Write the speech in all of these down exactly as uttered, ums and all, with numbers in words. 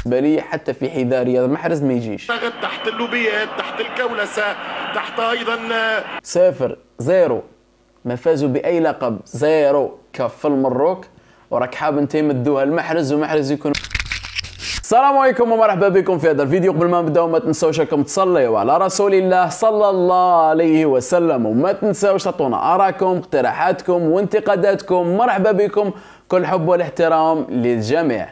بالي حتى في حذاء رياض محرز ما يجيش. تحت اللوبيات، تحت الكولسة، تحت ايضا صفر زيرو، ما فازوا باي لقب، زيرو كاف في المروك، وراك حاب انت مدوها المحرز ومحرز يكون. السلام عليكم ومرحبا بكم في هذا الفيديو. قبل ما نبداو ما تنساوش راكم تصليوا على رسول الله صلى الله عليه وسلم، وما تنساوش تعطونا اراءكم اقتراحاتكم وانتقاداتكم. مرحبا بكم، كل حب والاحترام للجميع.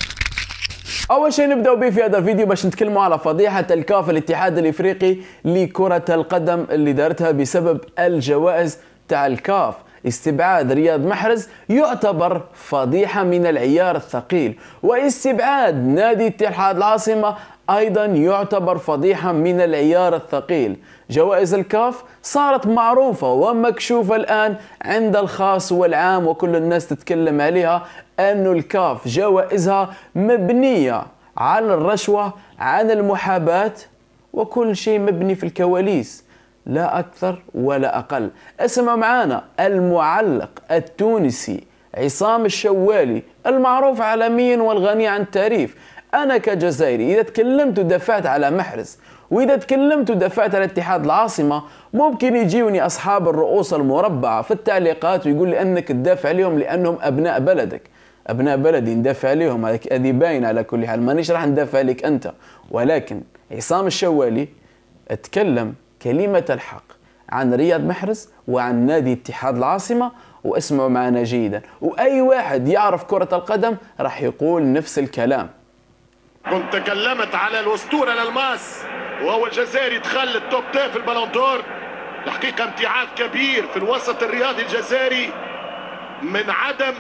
اول شيء نبداو به في هذا الفيديو باش نتكلموا على فضيحه الكاف الاتحاد الافريقي لكره القدم اللي دارتها بسبب الجوائز تاع الكاف. استبعاد رياض محرز يعتبر فضيحه من العيار الثقيل، واستبعاد نادي اتحاد العاصمه ايضا يعتبر فضيحه من العيار الثقيل. جوائز الكاف صارت معروفه ومكشوفه الان عند الخاص والعام، وكل الناس تتكلم عليها أن الكاف جوائزها مبنيه على الرشوه، عن المحاباه، وكل شيء مبني في الكواليس لا أكثر ولا أقل. اسمع معانا المعلق التونسي عصام الشوالي المعروف عالميا والغني عن التعريف. أنا كجزائري إذا تكلمت ودافعت على محرز، وإذا تكلمت ودافعت على اتحاد العاصمة، ممكن يجيوني أصحاب الرؤوس المربعة في التعليقات ويقول لي أنك تدافع عليهم لأنهم أبناء بلدك. أبناء بلدي ندافع عليهم، هذه باينة على كل حال، مانيش راح ندافع عليك أنت. ولكن عصام الشوالي اتكلم كلمة الحق عن رياض محرز وعن نادي اتحاد العاصمة، واسمعوا معنا جيدا، وأي واحد يعرف كرة القدم راح يقول نفس الكلام. كنت تكلمت على الأسطورة للماس وهو الجزائري دخل التوب عشرة في البالون دور. الحقيقة امتعاض كبير في الوسط الرياضي الجزائري من عدم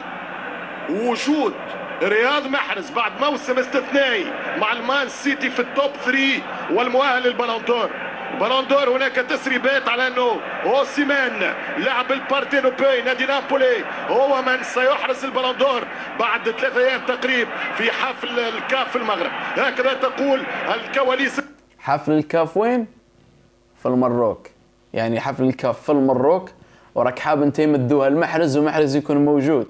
وجود رياض محرز بعد موسم استثنائي مع المان سيتي في التوب ثلاثة والمؤهل للبالون دور. البالون دور هناك تسريبات على انه اوسيمان لاعب البارتينوبي نادي نابولي هو من سيحرز البالون دور بعد ثلاثة ايام تقريبا في حفل الكاف في المغرب، هكذا تقول الكواليس. حفل الكاف وين؟ في المروك، يعني حفل الكاف في المروك، وراك حاب انت يمدوها المحرز ومحرز يكون موجود.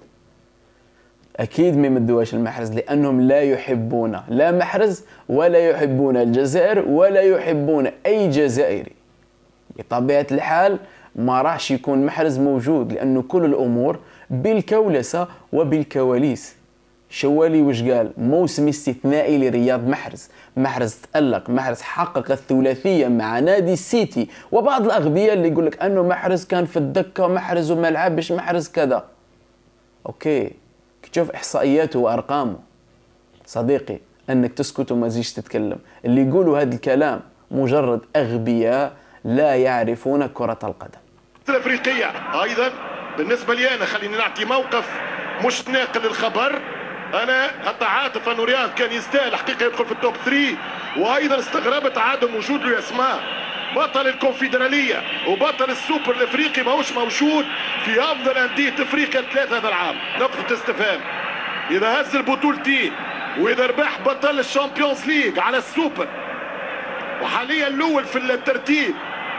أكيد ما يمدوهاش المحرز لأنهم لا يحبون لا محرز ولا يحبون الجزائر ولا يحبون أي جزائري. بطبيعة الحال ما راحش يكون محرز موجود، لأنه كل الأمور بالكولسة وبالكواليس. شوالي وش قال؟ موسم استثنائي لرياض محرز. محرز تألق، محرز حقق الثلاثية مع نادي السيتي. وبعض الأغبياء اللي يقول لك أنه محرز كان في الدكة، محرز وما لعبش، محرز كذا. أوكي، تشوف احصائياته وارقامه صديقي انك تسكت وما تزيدش تتكلم. اللي يقولوا هذا الكلام مجرد اغبياء لا يعرفون كرة القدم الافريقية. ايضا بالنسبة لي انا خليني نعطي موقف مش ناقل الخبر. انا اتعاطف انه رياض كان يستاهل حقيقة يدخل في التوب ثلاثة، وايضا استغربت عدم وجود له اسماء. بطل الكونفدرالية وبطل السوبر الافريقي ماهوش موجود في افضل اندية افريقيا ثلاثة هذا العام. نقطة استفهام. اذا هز البطولتين واذا ربح بطل الشامبيونز ليج على السوبر وحاليا الاول في الترتيب،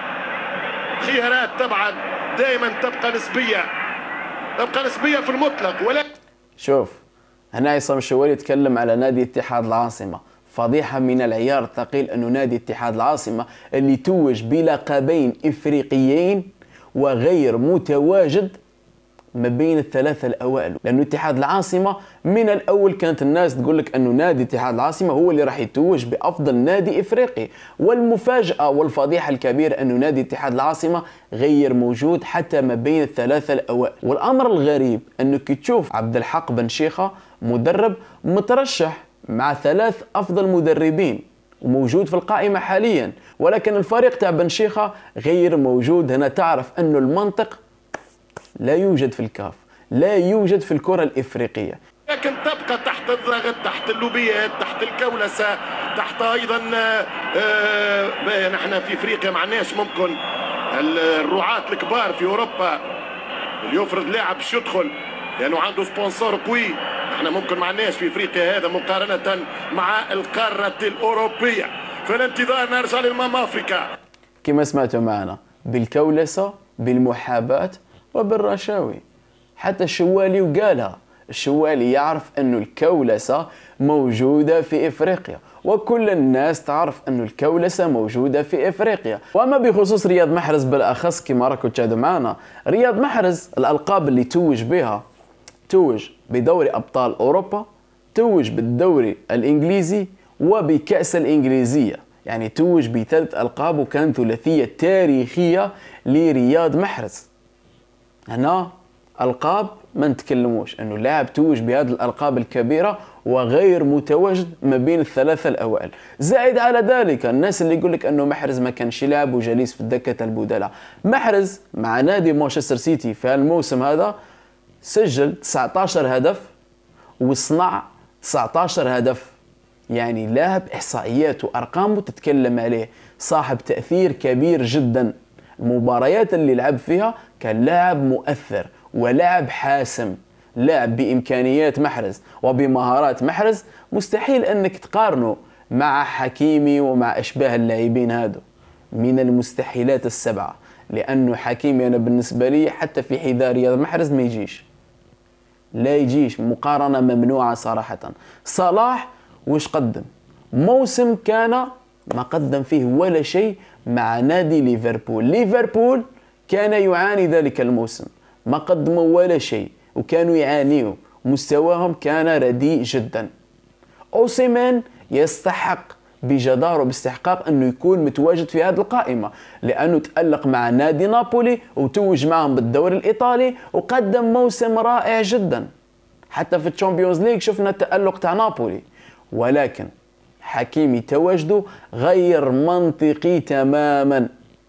خيارات طبعا دائما تبقى نسبية، تبقى نسبية في المطلق. ولا شوف هنا عصام الشوالي يتكلم على نادي اتحاد العاصمة. فضيحة من العيار الثقيل أنه نادي اتحاد العاصمة اللي توج بلقبين إفريقيين وغير متواجد ما بين الثلاثة الأوائل. لأنه اتحاد العاصمة من الأول كانت الناس تقول لك أنه نادي اتحاد العاصمة هو اللي راح يتوج بأفضل نادي إفريقي، والمفاجأة والفضيحة الكبيرة أنه نادي اتحاد العاصمة غير موجود حتى ما بين الثلاثة الأوائل. والأمر الغريب أنك تشوف عبد الحق بن شيخة مدرب مترشح مع ثلاث أفضل مدربين وموجود في القائمة حاليا، ولكن الفريق تاع بن شيخة غير موجود. هنا تعرف أنه المنطق لا يوجد في الكاف، لا يوجد في الكرة الإفريقية. لكن تبقى تحت الضغط، تحت اللوبيات، تحت الكولسة، تحت أيضا آه نحن في إفريقيا ما عندناش ممكن الرعاة الكبار في أوروبا اللي يفرض لاعب باش يدخل لأنه عنده سبونسور قوي. احنا ممكن ما عندناش في افريقيا هذا مقارنة مع القارة الأوروبية. في الانتظار نرجع للمام افريكا. كما سمعتوا معنا بالكولسة، بالمحاباة، وبالرشاوي. حتى الشوالي وقالها الشوالي يعرف أنه الكولسة موجودة في إفريقيا، وكل الناس تعرف أنه الكولسة موجودة في إفريقيا. وأما بخصوص رياض محرز بالأخص كما راكم تشاهدوا معنا، رياض محرز الألقاب اللي توج بها، توج بدوري أبطال أوروبا، توج بالدوري الإنجليزي وبكأس الإنجليزية، يعني توج بثلاث ألقاب، وكان ثلاثية تاريخية لرياض محرز. هنا ألقاب ما نتكلموش انه لاعب توج بهذه الألقاب الكبيرة وغير متواجد ما بين الثلاثة الأوائل. زائد على ذلك الناس اللي يقول لك انه محرز ما كانش لاعب وجليس في دكة البدلاء، محرز مع نادي مانشستر سيتي في الموسم هذا سجل تسعة عشر هدف وصنع تسعة عشر هدف، يعني لاعب إحصائيات وأرقامه تتكلم عليه، صاحب تأثير كبير جدا. المباريات اللي لعب فيها كان لاعب مؤثر ولاعب حاسم، لاعب بإمكانيات محرز وبمهارات محرز مستحيل أنك تقارنه مع حكيمي ومع أشباه اللاعبين هادو، من المستحيلات السبعة، لأنه حكيمي أنا بالنسبة لي حتى في حذاء رياض محرز ما يجيش، لا يجيش، مقارنة ممنوعة صراحة. صلاح وش قدم؟ موسم كان ما قدم فيه ولا شيء مع نادي ليفربول. ليفربول كان يعاني ذلك الموسم، ما قدموا ولا شيء وكانوا يعانيوا، مستواهم كان رديء جدا. أوسيمان يستحق بجدارة وباستحقاق أنه يكون متواجد في هذه القائمة، لأنه تألق مع نادي نابولي وتوج معهم بالدوري الإيطالي وقدم موسم رائع جدا، حتى في الشامبيونز ليج شفنا التألق تاع نابولي. ولكن حكيمي تواجده غير منطقي تماما،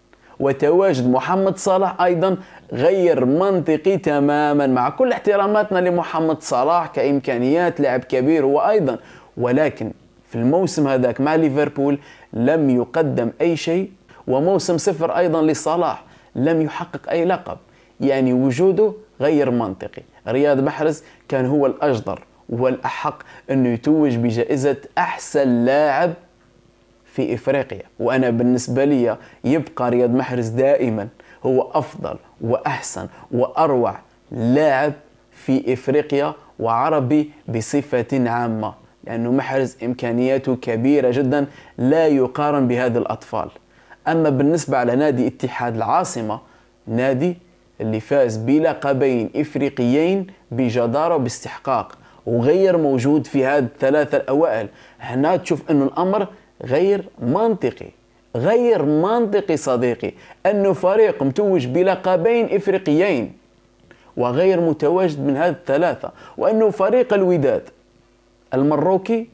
وتواجد محمد صلاح أيضا غير منطقي تماما، مع كل احتراماتنا لمحمد صلاح كإمكانيات لاعب كبير هو أيضا، ولكن في الموسم هذاك مع ليفربول لم يقدم أي شيء، وموسم صفر أيضا لصلاح، لم يحقق أي لقب، يعني وجوده غير منطقي. رياض محرز كان هو الأجدر وهو الأحق أنه يتوج بجائزة أحسن لاعب في إفريقيا، وأنا بالنسبة لي يبقى رياض محرز دائما هو أفضل وأحسن وأروع لاعب في إفريقيا وعربي بصفة عامة، لأنه محرز إمكانياته كبيرة جدا لا يقارن بهذه الأطفال. أما بالنسبة على نادي اتحاد العاصمة، نادي اللي فاز بلقبين إفريقيين بجدارة وباستحقاق وغير موجود في هذه الثلاثة الأوائل، هنا تشوف أنه الأمر غير منطقي، غير منطقي صديقي، أنه فريق متوج بلقبين إفريقيين وغير متواجد من هذه الثلاثة، وأنه فريق الوداد المروكي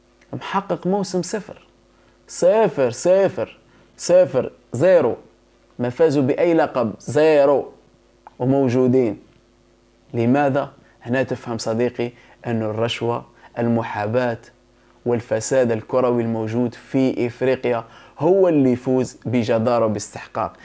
محقق موسم صفر صفر صفر صفر زيرو، ما فازوا بأي لقب، زيرو، وموجودين. لماذا؟ هنا تفهم صديقي أن الرشوة، المحاباة والفساد الكروي الموجود في إفريقيا هو اللي يفوز بجدارة وباستحقاق.